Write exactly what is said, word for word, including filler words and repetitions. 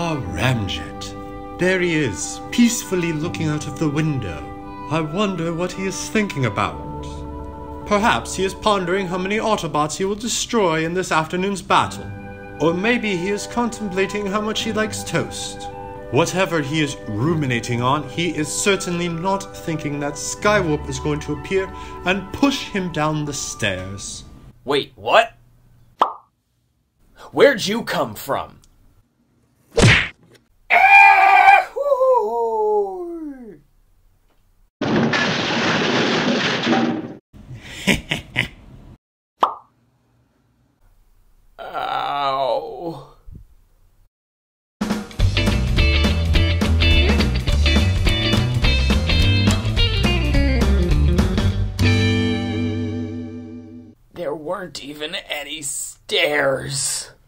Ah, Ramjet. There he is, peacefully looking out of the window. I wonder what he is thinking about. Perhaps he is pondering how many Autobots he will destroy in this afternoon's battle. Or maybe he is contemplating how much he likes toast. Whatever he is ruminating on, he is certainly not thinking that Skywarp is going to appear and push him down the stairs. Wait, what? Where'd you come from? Ow. There weren't even any stairs.